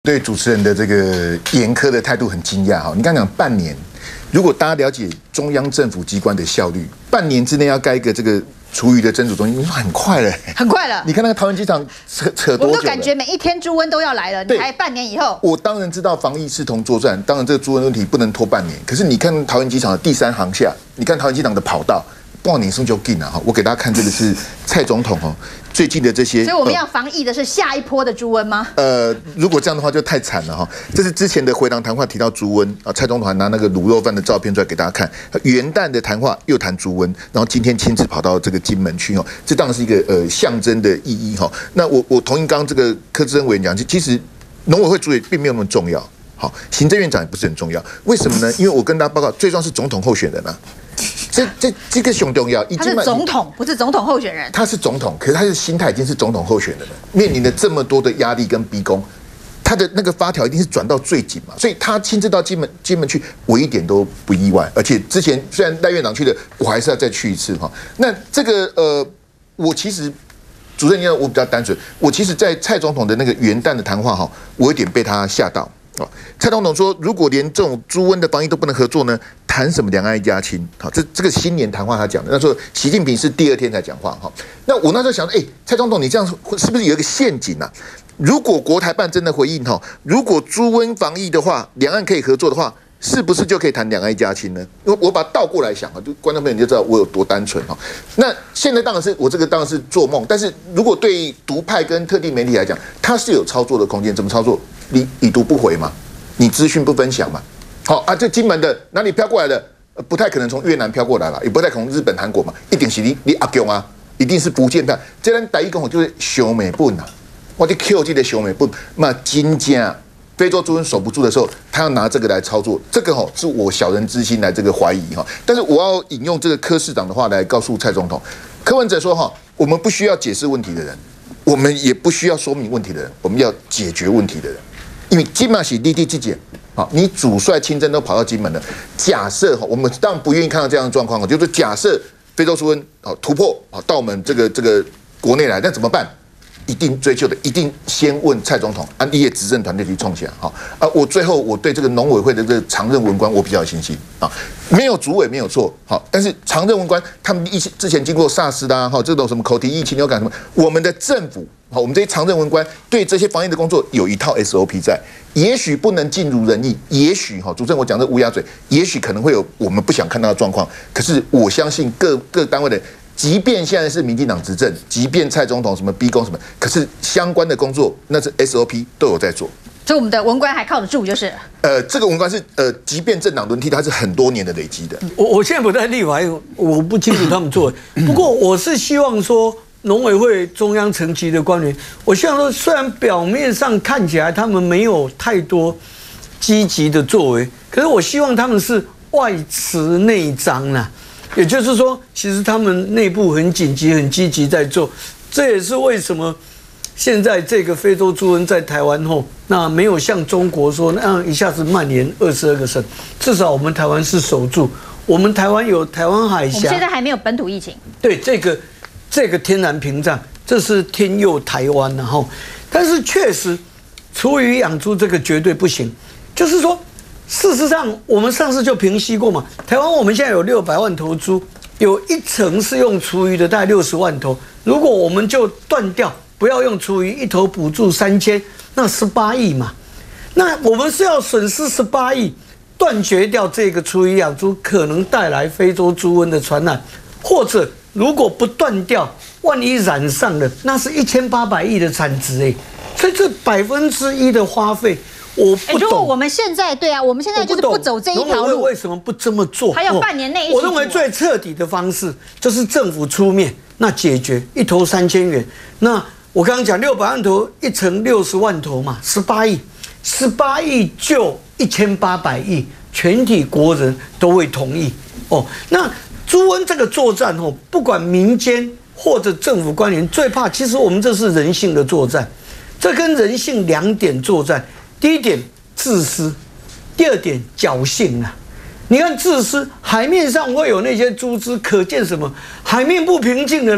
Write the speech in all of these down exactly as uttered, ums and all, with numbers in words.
对主持人的这个严苛的态度很惊讶哈！你刚讲半年，如果大家了解中央政府机关的效率，半年之内要盖一个这个厨余的蒸煮中心，你说很快了，很快了。 你看那个桃园机场扯扯多久了？ 我都感觉每一天猪瘟都要来了，你还半年以后。 我当然知道防疫视同作战，当然这个猪瘟问题不能拖半年。可是你看桃园机场的第三航厦，你看桃园机场的跑道。半年是就紧了哈，我给大家看这个是蔡总统哦最近的这些， 所以我们要防疫的是下一波的猪瘟吗？ 呃，如果这样的话就太惨了哈。这是之前的回廊谈话提到猪瘟啊，蔡总统还拿那个卤肉饭的照片出来给大家看。元旦的谈话又谈猪瘟，然后今天亲自跑到这个金门去哦，这当然是一个呃象征的意义哈。那我我同意刚刚这个柯志恩委员讲，其实农委会主委并没有那么重要，好，行政院长也不是很重要，为什么呢？因为我跟大家报告，最重要是总统候选人啊。这这这个很重要， 他是总统，不是总统候选人。 他是总统，可是他的心态已经是总统候选人了，面临了这么多的压力跟逼宫，他的那个发条一定是转到最紧嘛，所以他亲自到金门金门去，我一点都不意外。而且之前虽然赖院长去的，我还是要再去一次哈。那这个呃，我其实主任，你看我比较单纯，我其实，在蔡总统的那个元旦的谈话哈，我有点被他吓到。蔡总统说，如果连这种猪瘟的防疫都不能合作呢，谈什么两岸一家亲？好，这这个新年谈话他讲的，那时候习近平是第二天才讲话哈。那我那时候想说，哎，蔡总统你这样是不是有一个陷阱啊？如果国台办真的回应哈，如果猪瘟防疫的话，两岸可以合作的话，是不是就可以谈两岸一家亲呢？我我把它倒过来想啊，就观众朋友你就知道我有多单纯哈。那现在当然是我这个当然是做梦，但是如果对独派跟特定媒体来讲，它是有操作的空间，怎么操作？你已读不回嘛？你资讯不分享嘛？好啊，这金门的哪里飘过来的？不太可能从越南飘过来了，也不太可能日本、韩国嘛，一定是你你阿公啊，一定是福建的。这人第一讲就是小美本啊，我就 Q 这个小美本，那金家非洲猪瘟守不住的时候，他要拿这个来操作，这个吼是我小人之心来这个怀疑哈。但是我要引用这个柯市长的话来告诉蔡总统，柯文哲说哈，我们不需要解释问题的人，我们也不需要说明问题的人，我们要解决问题的人。因为金马是立地之检，好，你主帅亲征都跑到金门了。假设哈，我们当然不愿意看到这样的状况，就是假设非洲猪瘟好突破好到我们这个这个国内来，那怎么办？一定追究的，一定先问蔡总统，安第业执政团队去冲起来，好啊。我最后我对这个农委会的这个常任文官我比较有信心啊，没有主委没有错，好，但是常任文官他们一之前经过SARS的啊，哈，这种什么口蹄疫、禽流感什么，我们的政府。好，我们这些常任文官对这些防疫的工作有一套 S O P 在，也许不能尽如人意，也许哈，主持人我讲这乌鸦嘴，也许可能会有我们不想看到的状况。可是我相信各各单位的，即便现在是民进党执政，即便蔡总统什么逼宫什么，可是相关的工作那是 S O P 都有在做。 所以我们的文官还靠得住，就是呃，这个文官是呃，即便政党轮替，它是很多年的累积的。 我我现在不在立法院，我不清楚他们做，不过我是希望说。农委会中央层级的官员，我希望说，虽然表面上看起来他们没有太多积极的作为，可是我希望他们是外慈内张啦，也就是说，其实他们内部很紧急、很积极在做。这也是为什么现在这个非洲猪瘟在台湾后，那没有像中国说那样一下子蔓延二十二个省，至少我们台湾是守住。我们台湾有台湾海峡， 我们现在还没有本土疫情。 对这个。这个天然屏障，这是天佑台湾，然后，但是确实，厨余养猪这个绝对不行。就是说，事实上，我们上次就平息过嘛。台湾我们现在有六百万头猪，有一成是用厨余的，大概六十万头。如果我们就断掉，不要用厨余，一头补助三千，那十八亿嘛。那我们是要损失十八亿，断绝掉这个厨余养猪可能带来非洲猪瘟的传染，或者。如果不断掉，万一染上了，那是一千八百亿的产值哎，所以这百分之一的花费，我不懂。 如果我们现在对啊，我们现在就是不走这一条路， 为什么不这么做？ 还要半年内一起做。 我认为最彻底的方式就是政府出面，那解决一头三千元。那我刚刚讲六百万头，一层六十万头嘛，十八亿，十八亿就一千八百亿，全体国人都会同意哦。那。猪瘟这个作战哦，不管民间或者政府官员，最怕其实我们这是人性的作战，这跟人性两点作战。第一点自私，第二点侥幸啊。你看自私，海面上会有那些猪只，可见什么？海面不平静的啦，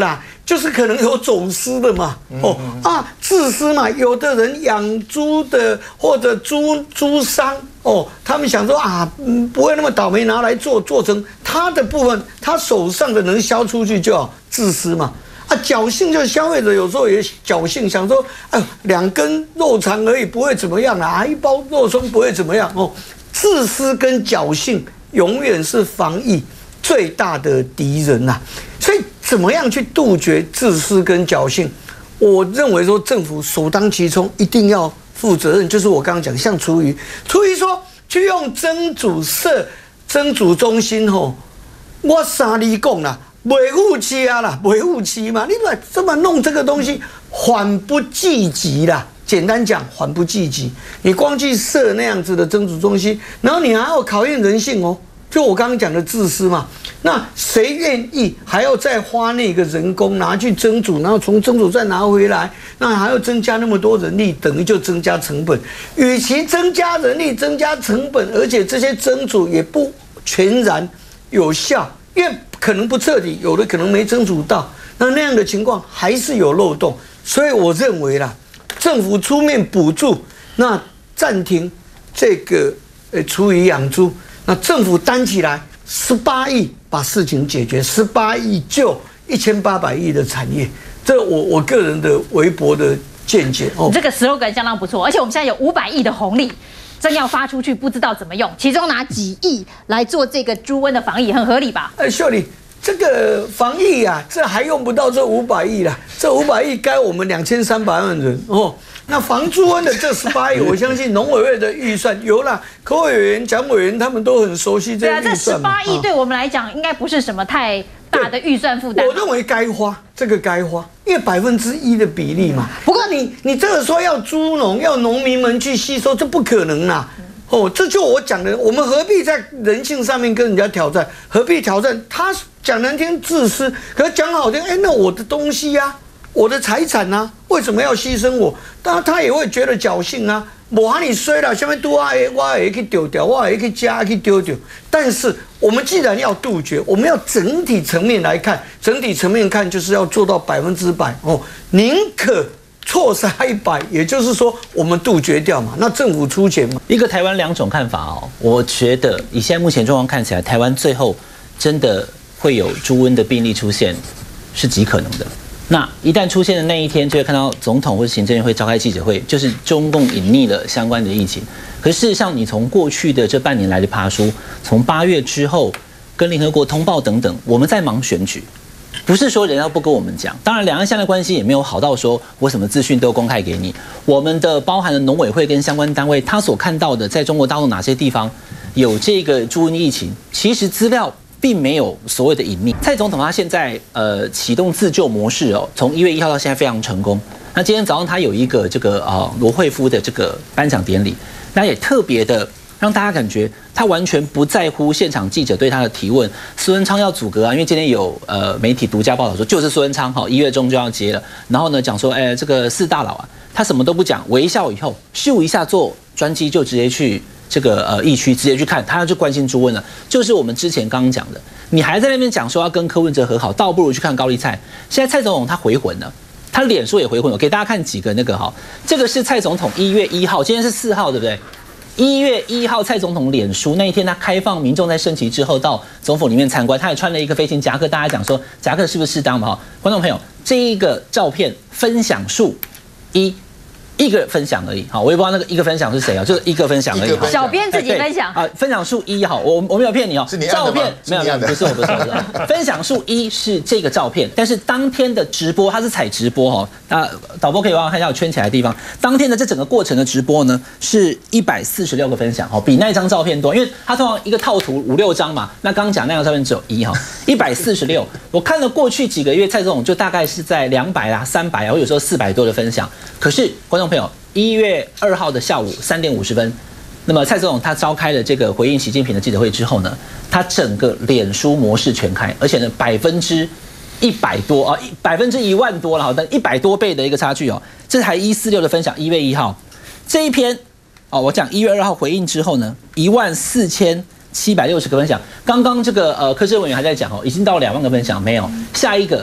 就是可能有走私的嘛，哦啊，自私嘛，有的人养猪的或者猪猪商哦，他们想说啊，嗯，不会那么倒霉拿来做做成他的部分，他手上的能销出去就好，自私嘛。啊，侥幸就是消费者有时候也侥幸，想说，哎、呃，两根肉肠而已，不会怎么样啦，啊，一包肉松不会怎么样哦。自私跟侥幸永远是防疫最大的敌人呐、啊。所以，怎么样去杜绝自私跟侥幸？我认为说政府首当其冲，一定要负责任。就是我刚刚讲，像厨余，厨余说去用蒸煮设蒸煮中心吼，我三里讲啦。维护期啊啦，维护期嘛，你把这么弄这个东西，缓不济急啦。简单讲，缓不济急。你光去设那样子的蒸煮中心，然后你还要考验人性哦。就我刚刚讲的自私嘛，那谁愿意还要再花那个人工拿去蒸煮，然后从蒸煮再拿回来，那还要增加那么多人力，等于就增加成本。与其增加人力、增加成本，而且这些蒸煮也不全然有效，因为可能不彻底，有的可能没蒸煮到，那那样的情况还是有漏洞。所以我认为啦，政府出面补助，那暂停这个呃厨余养猪，那政府担起来十八亿把事情解决，十八亿救一千八百亿的产业，这我我个人的微薄的见解哦。 这个 slogan 相当不错，而且我们现在有五百亿的红利。真要发出去，不知道怎么用，其中拿几亿来做这个猪瘟的防疫，很合理吧？ 哎，秀丽，这个防疫啊，这还用不到这五百亿啦，这五百亿该我们两千三百万人哦。那防猪瘟的这十八亿，我相信农委会的预算有啦，柯委员、蒋委员他们都很熟悉这个预算嘛。对啊， 这十八亿对我们来讲，应该不是什么太大的预算负担。 我认为该花，这个该花，因为百分之一的比例嘛。不过你你这个说要猪农、要农民们去吸收，这不可能啦。哦，这就我讲的，我们何必在人性上面跟人家挑战？何必挑战？他讲难听自私，可是讲好听，哎，那我的东西呀、啊，我的财产啊，为什么要牺牲我？当然他也会觉得侥幸啊，我喊你衰了，下面多啊，我也可以丢掉，我也可以加，可以丢掉。但是我们既然要杜绝，我们要整体层面来看，整体层面看就是要做到百分之百哦，宁可。错杀一百，也就是说我们杜绝掉嘛，那政府出钱嘛。 一个台湾两种看法哦，我觉得以现在目前状况看起来，台湾最后真的会有猪瘟的病例出现，是极可能的。那一旦出现的那一天，就会看到总统或者行政院会召开记者会，就是中共隐匿了相关的疫情。可是事实上，你从过去的这半年来的爬梳，从八月之后跟联合国通报等等，我们在忙选举。不是说人家不跟我们讲，当然两岸现在关系也没有好到说我什么资讯都公开给你。我们的包含了农委会跟相关单位，他所看到的在中国大陆哪些地方有这个猪瘟疫情，其实资料并没有所谓的隐秘。蔡总统他现在呃启动自救模式哦，从一月一号到现在非常成功。那今天早上他有一个这个呃罗慧夫的这个颁奖典礼，那也特别的。让大家感觉他完全不在乎现场记者对他的提问。苏文昌要阻隔啊，因为今天有呃媒体独家报道说，就是苏文昌哈一月中就要接了，然后呢讲说，哎，这个四大佬啊，他什么都不讲，微笑以后咻一下坐专机就直接去这个呃疫区直接去看，他就关心猪瘟了。就是我们之前刚刚讲的，你还在那边讲说要跟柯文哲和好，倒不如去看高丽菜。现在蔡总统他回魂了。他脸书也回魂，我给大家看几个那个哈，这个是蔡总统一月一号，今天是四号，对不对？一月一号，蔡总统脸书那一天，他开放民众在升旗之后到总府里面参观，他也穿了一个飞行夹克，大家讲说夹克是不是适当嘛？哈，观众朋友，这一个照片分享数一。一个分享而已，好，我也不知道那个一个分享是谁啊，就是一个分享而已。 小编自己分享啊，分享数一好，我我没有骗你哦， 是你按的吗？ 照片没有没有，不是我不是我，分享数一是这个照片，但是当天的直播它是采直播哈，那导播可以帮我看一下我圈起来的地方，当天的这整个过程的直播呢是一百四十六个分享，哈，比那张照片多，因为它通常一个套图五六张嘛，那刚刚讲那张照片只有一哈，一百四十六，我看了过去几个月蔡总统就大概是在两百啦、三百啊，或有时候四百多的分享，可是观众朋友。一月二号的下午三点五十分，那么蔡总统他召开了这个回应习近平的记者会之后呢，他整个脸书模式全开，而且呢百分之一百多啊，百分之一万多了，好，但一百多倍的一个差距哦。这台一四六的分享，一月一号这一篇哦，我讲一月二号回应之后呢，一万四千七百六十个分享。刚刚这个呃柯志文委员还在讲哦，已经到两万个分享，没有下一个他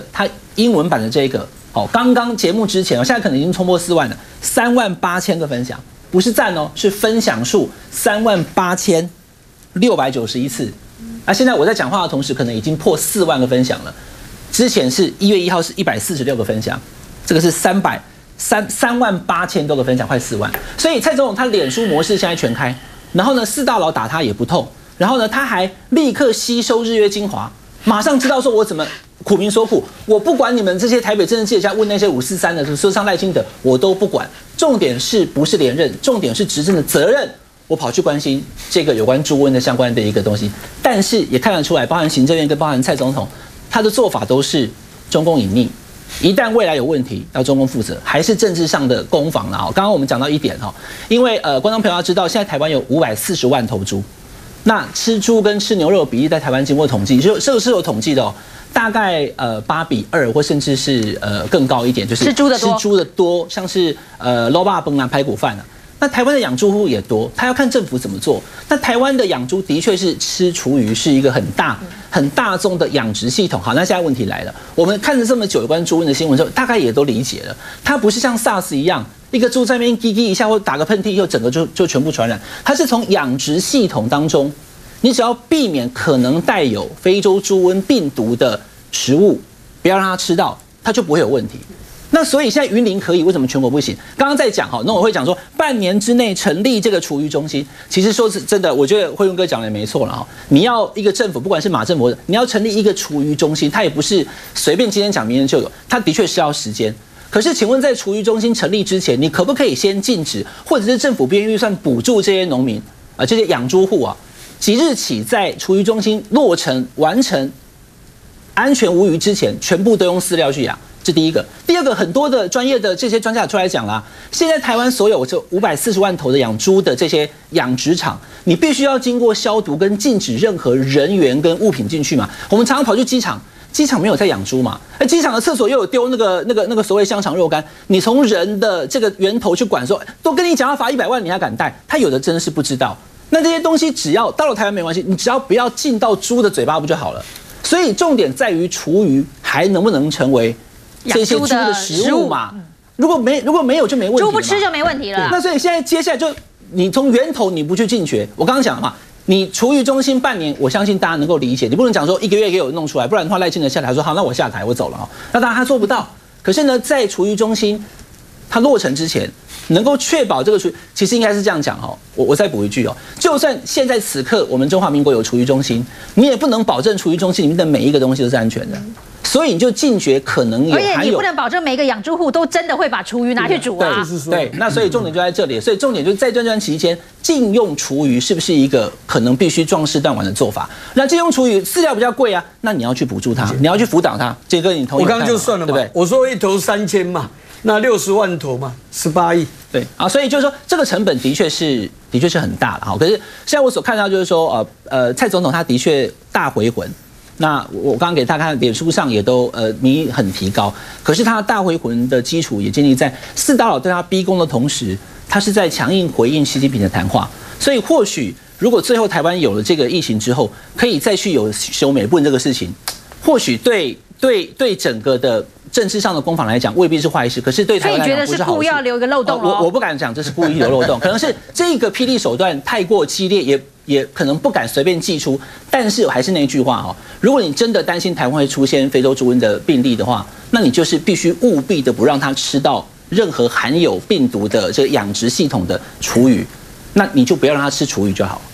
英文版的这个，哦，刚刚节目之前，我现在可能已经冲破四万了，三万八千个分享，不是赞哦，是分享数三万八千六百九十一次。啊，现在我在讲话的同时，可能已经破四万个分享了。之前是一月一号是一百四十六个分享，这个是三百三三万八千多个分享，快四万。所以蔡总统他脸书模式现在全开，然后呢四大佬打他也不痛，然后呢他还立刻吸收日月精华，马上知道说我怎么苦民所苦，我不管你们这些台北政治记者家问那些五四三的说上赖清德，我都不管。重点是不是连任，重点是执政的责任。我跑去关心这个有关朱温的相关的一个东西，但是也看得出来，包含行政院跟包含蔡总统，他的做法都是中共隐匿。一旦未来有问题，要中共负责，还是政治上的攻防了哈。刚刚我们讲到一点哈，因为呃，观众朋友要知道，现在台湾有五百四十万头猪，那吃猪跟吃牛肉的比例在台湾经过统计，就这个是有统计的哦，大概呃八比二，或甚至是呃更高一点，就是吃猪的多， 吃猪的多，像是呃肉霸崩啊、排骨饭啊。那台湾的养猪户也多，他要看政府怎么做。那台湾的养猪的确是吃厨余是一个很大、很大众的养殖系统。好，那现在问题来了，我们看了这么久有关猪瘟的新闻之后，大概也都理解了，它不是像 SARS 一样，一个猪在那边叽叽一下或打个喷嚏，又整个就就全部传染。它是从养殖系统当中，你只要避免可能带有非洲猪瘟病毒的食物，不要让它吃到，它就不会有问题。那所以现在云林可以，为什么全国不行？刚刚在讲哈，那我会讲说，半年之内成立这个厨余中心，其实说是真的，我觉得慧文哥讲的也没错了哈。你要一个政府，不管是马政府，你要成立一个厨余中心，它也不是随便今天讲明天就有，它的确是要时间。可是，请问在厨余中心成立之前，你可不可以先禁止，或者是政府编预算补助这些农民啊，这些养猪户啊，即日起在厨余中心落成完成安全无虞之前，全部都用饲料去养？这第一个，第二个，很多的专业的这些专家出来讲啦，现在台湾所有这五百四十万头的养猪的这些养殖场，你必须要经过消毒跟禁止任何人员跟物品进去嘛。我们常常跑去机场，机场没有在养猪嘛，而机场的厕所又有丢那个那个那个所谓香肠肉干，你从人的这个源头去管说，都跟你讲要罚一百万，你还敢带？他有的真的是不知道。那这些东西只要到了台湾没关系，你只要不要进到猪的嘴巴不就好了？所以重点在于厨余还能不能成为这些猪的食物嘛，如果没如果没有就没问题， 猪不吃就没问题了。 那所以现在接下来就你从源头你不去禁绝，我刚刚讲了嘛，你厨余中心半年，我相信大家能够理解，你不能讲说一个月给我弄出来，不然的话赖清德下台说好，那我下台我走了啊，那当然他做不到。可是呢，在厨余中心它落成之前，能够确保这个厨，其实应该是这样讲哦。我我再补一句哦，就算现在此刻我们中华民国有厨余中心，你也不能保证厨余中心里面的每一个东西都是安全的。所以你就禁绝可能有， 而且你不能保证每一个养猪户都真的会把厨余拿去煮啊。 对，对，那所以重点就在这里。所以重点就是在这段期间，禁用厨余是不是一个可能必须壮士断腕的做法？那禁用厨余饲料比较贵啊，那你要去补助它，你要去辅导它。这个你同意？ 我刚刚就算了嘛，对不对？我说一头三千嘛，那六十万头嘛，十八亿。 对啊，所以就是说这个成本的确是的确是很大的哈。可是现在我所看到就是说，呃呃，蔡总统他的确大回魂。那我刚刚给大家看，脸书上也都呃民意很提高，可是他的大回魂的基础也建立在四大佬对他逼宫的同时，他是在强硬回应习近平的谈话。所以或许如果最后台湾有了这个疫情之后，可以再去有修美不这个事情，或许对对对整个的政治上的攻防来讲未必是坏事，可是对台湾来讲不是好事。 所以你觉得是故意要留一个漏洞、 哦、我我不敢讲这是故意留漏洞，可能是这个霹雳手段太过激烈，也也可能不敢随便祭出。但是还是那句话哦，如果你真的担心台湾会出现非洲猪瘟的病例的话，那你就是必须务必的不让它吃到任何含有病毒的这个养殖系统的厨余，那你就不要让它吃厨余就好。